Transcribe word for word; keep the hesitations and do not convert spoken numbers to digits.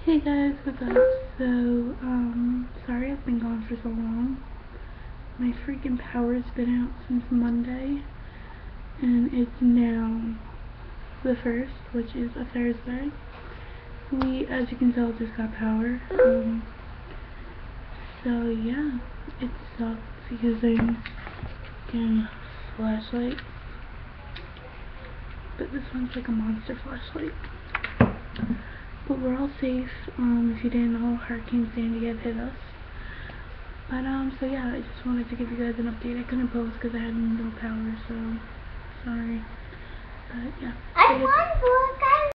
Hey guys, what's up? So, um, sorry I've been gone for so long. My freaking power's been out since Monday, and it's now the first, which is a Thursday. We, as you can tell, just got power. Um, so yeah, it sucks because I'm getting a flashlight, but this one's like a monster flashlight. But we're all safe. Um, if you didn't know, Hurricane Sandy had hit us. But, um, so yeah, I just wanted to give you guys an update. I couldn't post because I had no power, so sorry. But, yeah. I want to